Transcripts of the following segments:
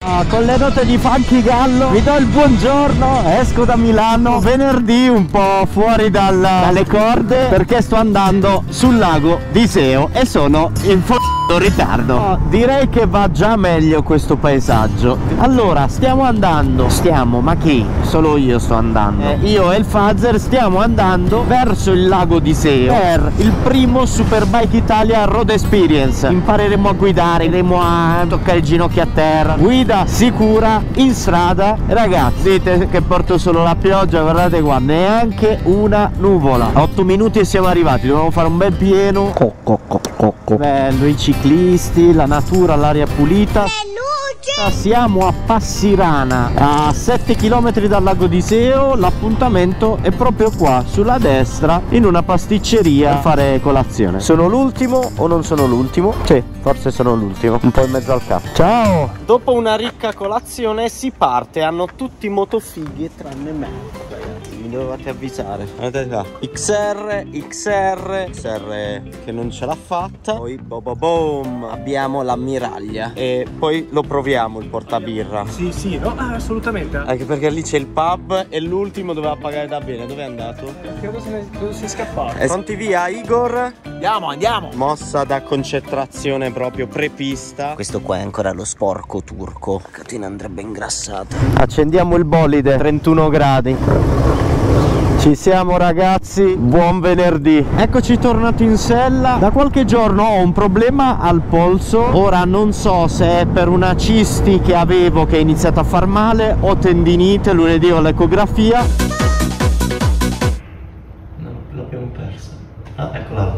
Con le note di Funky Gallo vi do il buongiorno. Esco da Milano venerdì un po' fuori dalle corde perché sto andando sul lago di Seo e sono in ritardo. Direi che va già meglio questo paesaggio. Allora ma chi? Solo io sto andando. Io e il Fazer stiamo andando verso il lago di Seo per il primo Superbike Italia Road Experience. Impareremo a guidare, andremo a toccare i ginocchi a terra, guida sicura in strada. Ragazzi, vedete che porto solo la pioggia, guardate qua, neanche una nuvola. A 8 minuti e siamo arrivati, dobbiamo fare un bel pieno. Bello, i ciclisti, la natura, l'aria pulita. Siamo a Passirana, a 7 km dal lago di Seo. L'appuntamento è proprio qua sulla destra, in una pasticceria, a fare colazione. Sono l'ultimo o non sono l'ultimo? Sì, forse sono l'ultimo, un po' in mezzo al capo. Ciao! Dopo una ricca colazione si parte, hanno tutti motofighi tranne me. Ragazzi, mi dovevate avvisare. Guardate qua, XR che non ce l'ha fatta. Poi boom, abbiamo l'ammiraglia e poi lo proviamo il portabirra. Sì, no? Assolutamente. Anche perché lì c'è il pub e l'ultimo doveva pagare da bene. Dove è andato? Credo sia scappato. Pronti via, Igor? Andiamo. Mossa da concentrazione proprio prepista. Questo qua è ancora lo sporco turco. La catena andrebbe ingrassata. Accendiamo il bolide, 31 gradi. Ci siamo ragazzi, buon venerdì. Eccoci tornati in sella. Da qualche giorno ho un problema al polso. Ora non so se è per una cisti che avevo che è iniziata a far male o tendinite. Lunedì ho l'ecografia. No, l'abbiamo persa. Ah, eccola.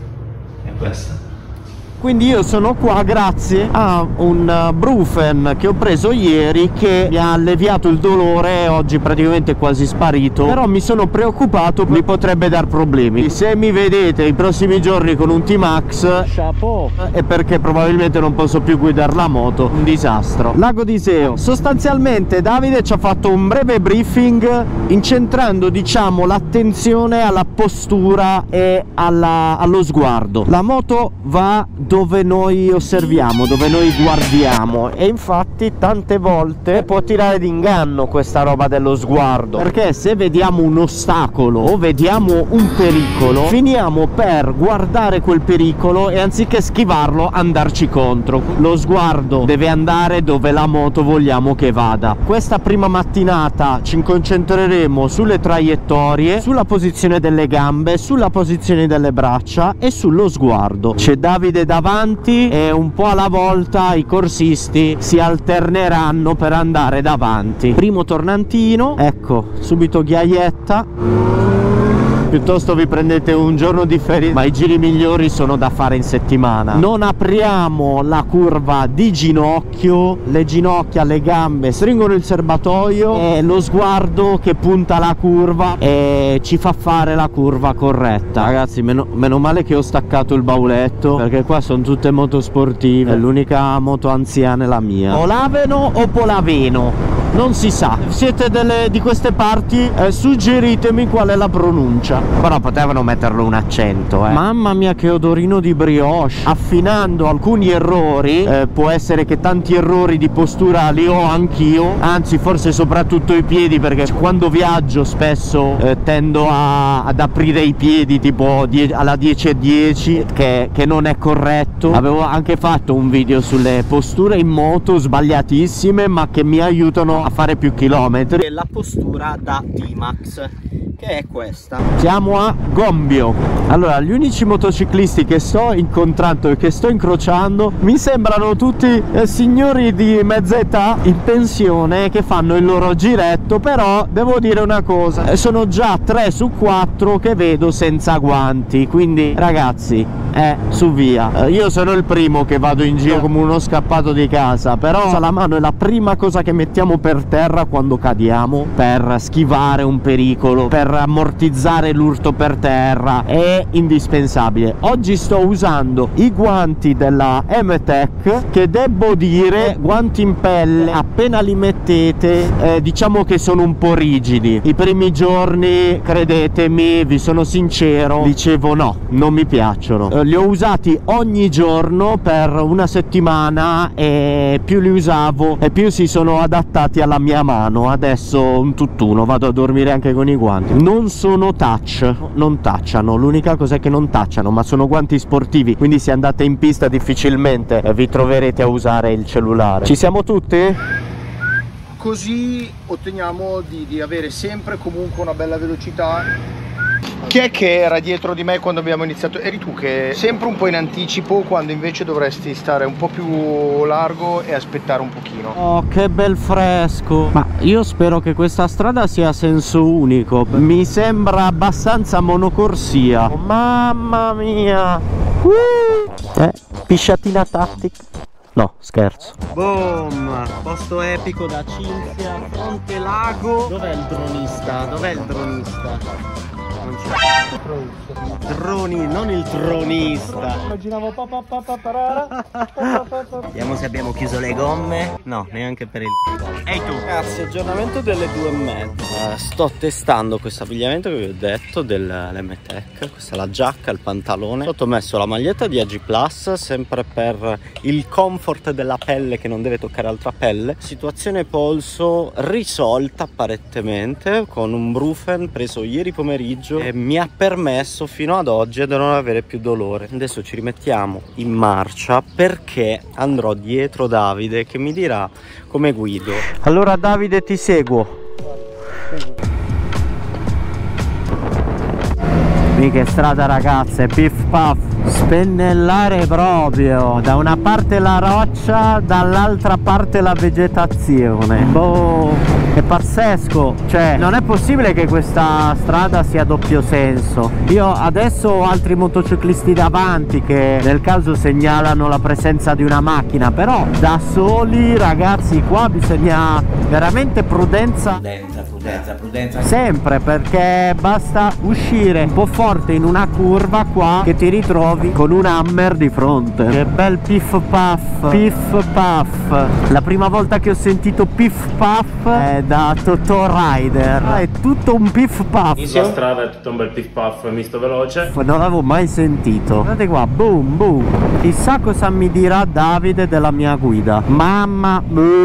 È questa. Quindi io sono qua grazie a un Brufen che ho preso ieri, che mi ha alleviato il dolore, oggi praticamente è quasi sparito, però mi sono preoccupato, mi potrebbe dar problemi. Se mi vedete i prossimi giorni con un T-Max, chapeau, è perché probabilmente non posso più guidare la moto, un disastro. Lago di Seo, sostanzialmente Davide ci ha fatto un breve briefing incentrando, diciamo, l'attenzione alla postura e allo sguardo. La moto va dove noi osserviamo, dove noi guardiamo, e infatti tante volte può tirare d'inganno questa roba dello sguardo, perché se vediamo un ostacolo o vediamo un pericolo finiamo per guardare quel pericolo e anziché schivarlo andarci contro. Lo sguardo deve andare dove la moto vogliamo che vada. Questa prima mattinata ci concentreremo sulle traiettorie, sulla posizione delle gambe, sulla posizione delle braccia e sullo sguardo. C'è Davide davanti e un po' alla volta i corsisti si alterneranno per andare davanti. Primo tornantino, ecco, subito ghiaietta. Piuttosto vi prendete un giorno di ferie, ma i giri migliori sono da fare in settimana. Non apriamo la curva di ginocchio, le ginocchia, le gambe stringono il serbatoio e lo sguardo che punta la curva e ci fa fare la curva corretta. Ragazzi, meno male che ho staccato il bauletto, perché qua sono tutte moto sportive, l'unica moto anziana è la mia. Olaveno o Polaveno? Non si sa. Siete di queste parti, suggeritemi qual è la pronuncia. Però potevano metterlo un accento, Mamma mia che odorino di brioche. Affinando alcuni errori, può essere che tanti errori di postura li ho anch'io, anzi forse soprattutto i piedi, perché quando viaggio spesso tendo ad aprire i piedi tipo alla 10:10, che non è corretto. Avevo anche fatto un video sulle posture in moto sbagliatissime, ma che mi aiutano a fare più chilometri. La postura da T-Max, che è questa. Siamo a Gombio. Allora, gli unici motociclisti che sto incontrando e che sto incrociando mi sembrano tutti signori di mezza età in pensione che fanno il loro giretto, però devo dire una cosa, sono già 3 su 4 che vedo senza guanti, quindi ragazzi, su via. Io sono il primo che vado in giro come uno scappato di casa, però la mano è la prima cosa che mettiamo per terra quando cadiamo, per schivare un pericolo, per ammortizzare l'urto per terra, è indispensabile. Oggi sto usando i guanti della M-Tech, che devo dire, guanti in pelle, appena li mettete diciamo che sono un po' rigidi. I primi giorni, credetemi, vi sono sincero, dicevo no, non mi piacciono. li ho usati ogni giorno per una settimana e più li usavo e più si sono adattati alla mia mano. Adesso un tutt'uno, vado a dormire anche con i guanti. Non sono touch, non touchano, l'unica cosa è che non touchano, ma sono guanti sportivi, quindi se andate in pista difficilmente vi troverete a usare il cellulare. Ci siamo tutti? Così otteniamo di avere sempre comunque una bella velocità. Chi è che era dietro di me quando abbiamo iniziato? Eri tu, che sempre un po' in anticipo, quando invece dovresti stare un po' più largo e aspettare un pochino. Oh, che bel fresco! Ma io spero che questa strada sia a senso unico. Mi sembra abbastanza monocorsia. Oh, mamma mia! Pisciatina tattica. No, scherzo. Boom! Posto epico da Cinzia, fronte lago. Dov'è il dronista? Dov'è il dronista? Non c'è. Droni, non il tronista. Immaginavo Vediamo se abbiamo chiuso le gomme. No, neanche per il... Ehi tu! Ragazzi, aggiornamento delle 2:30. Sto testando questo abbigliamento che vi ho detto dell'M-Tech. Questa è la giacca, il pantalone. Sotto ho messo la maglietta di AG Plus, sempre per il comfort della pelle che non deve toccare altra pelle. Situazione polso risolta apparentemente con un Brufen preso ieri pomeriggio e mi ha permesso fino ad oggi di non avere più dolore. Adesso ci rimettiamo in marcia perché andrò dietro Davide che mi dirà come guido. Allora Davide, ti seguo. Che strada ragazze, piff puff, spennellare proprio, da una parte la roccia, dall'altra parte la vegetazione. Boh, è pazzesco, cioè non è possibile che questa strada sia a doppio senso. Io adesso ho altri motociclisti davanti che nel caso segnalano la presenza di una macchina, però da soli ragazzi qua bisogna veramente prudenza sempre, perché basta uscire un po' forte in una curva qua che ti ritrovi con un hammer di fronte. Che bel piff puff, piff puff. La prima volta che ho sentito piff puff è da Totò Rider. È tutto un piff puff. La strada è tutto un bel piff puff misto veloce. Non l'avevo mai sentito. Guardate qua, boom boom. Chissà cosa mi dirà Davide della mia guida. Mamma,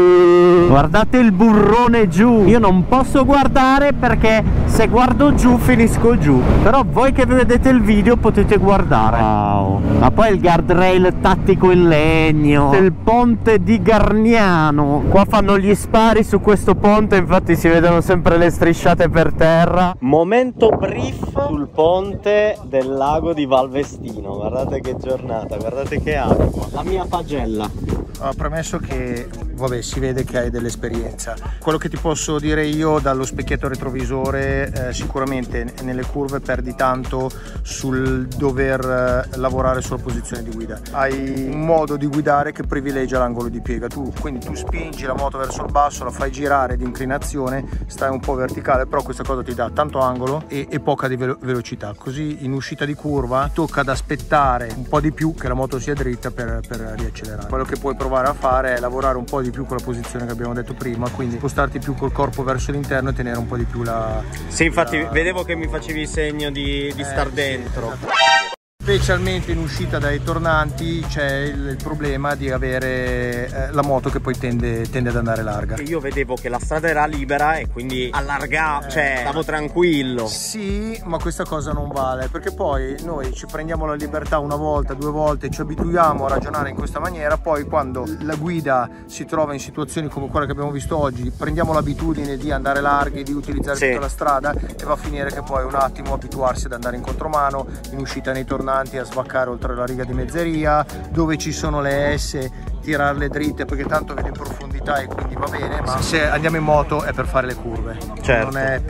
guardate il burrone giù. Io non posso guardare perché se guardo giù finisco giù, però voi che vedete il video potete guardare. Wow. Ma poi il guardrail tattico in legno, il ponte di Garniano. Qua fanno gli spari su questo ponte, infatti si vedono sempre le strisciate per terra. Momento brief sul ponte del lago di Valvestino. Guardate che giornata, guardate che acqua. La mia pagella. Premesso che vabbè, si vede che hai dell'esperienza. Quello che ti posso dire io dallo specchietto retrovisore, sicuramente nelle curve perdi tanto sul dover lavorare sulla posizione di guida. Hai un modo di guidare che privilegia l'angolo di piega. Quindi tu spingi la moto verso il basso, la fai girare di inclinazione, stai un po' verticale, però questa cosa ti dà tanto angolo e poca di velocità. Così in uscita di curva tocca ad aspettare un po' di più che la moto sia dritta per riaccelerare. Quello che puoi provare a fare è lavorare un po' di più con la posizione che abbiamo detto prima, quindi spostarti più col corpo verso l'interno e tenere un po' di più la... Sì, infatti vedevo che mi facevi segno di star dentro. Esatto. Specialmente in uscita dai tornanti c'è il problema di avere la moto che poi tende ad andare larga. Io vedevo che la strada era libera e quindi allargavo, cioè stavo tranquillo. Sì, ma questa cosa non vale, perché poi noi ci prendiamo la libertà una volta, due volte, ci abituiamo a ragionare in questa maniera, poi quando la guida si trova in situazioni come quella che abbiamo visto oggi, prendiamo l'abitudine di andare larghi, di utilizzare tutta la strada e va a finire che poi un attimo abituarsi ad andare in contromano, in uscita nei tornanti, a svaccare oltre la riga di mezzeria, dove ci sono le S tirarle dritte perché tanto vedi in profondità e quindi va bene, ma se andiamo in moto è per fare le curve, certo, non è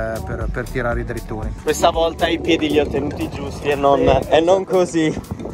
per tirare i drittoni. Questa volta i piedi li ho tenuti giusti e non così.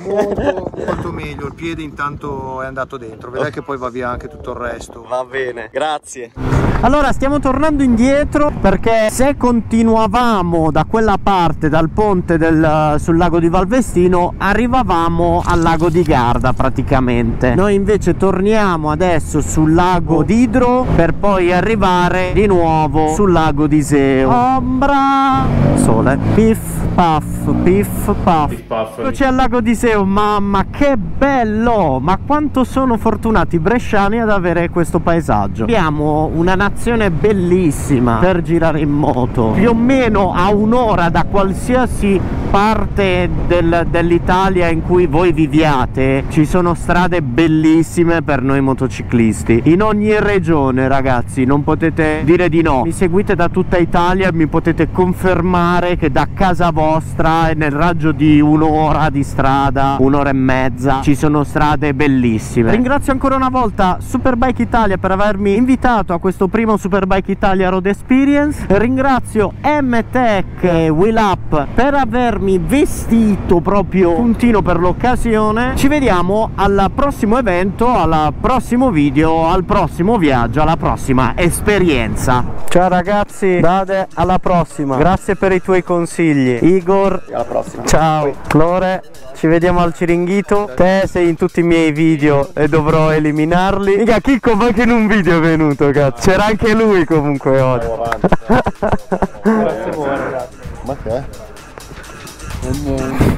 Molto meglio, il piede intanto è andato dentro, vedrai che poi va via anche tutto il resto. Va bene, grazie. Allora stiamo tornando indietro perché se continuavamo da quella parte, dal ponte sul lago di Valvestino, arrivavamo al lago di Garda praticamente. Noi invece torniamo adesso sul lago d'Idro per poi arrivare di nuovo sul lago di Iseo. Ombra, sole, piff puff, piff puff. Piff puff. Eccoci al lago di Seo, mamma che bello! Ma quanto sono fortunati i bresciani ad avere questo paesaggio. Abbiamo una nazione bellissima per girare in moto, più o meno a un'ora da qualsiasi parte dell'Italia in cui voi viviate. Ci sono strade bellissime per noi motociclisti in ogni regione, ragazzi, non potete dire di no. Mi seguite da tutta Italia, mi potete confermare che da casa vostra e nel raggio di un'ora di strada, un'ora e mezza, ci sono strade bellissime. Ringrazio ancora una volta Superbike Italia per avermi invitato a questo primo Superbike Italia Road Experience. Ringrazio M-Tech e Wheel Up per avermi vestito proprio puntino per l'occasione. Ci vediamo al prossimo evento, al prossimo video, al prossimo viaggio, alla prossima esperienza. Ciao ragazzi, Dade, alla prossima. Grazie per i tuoi consigli, Igor. Alla prossima. Ciao Lore, ci vediamo al Ciringhito. Te sei in tutti i miei video e dovrò eliminarli. Mica Chicco, ma che in un video è venuto, cazzo. C'era anche lui comunque oggi. Grazie a voi ragazzi. Ma che è?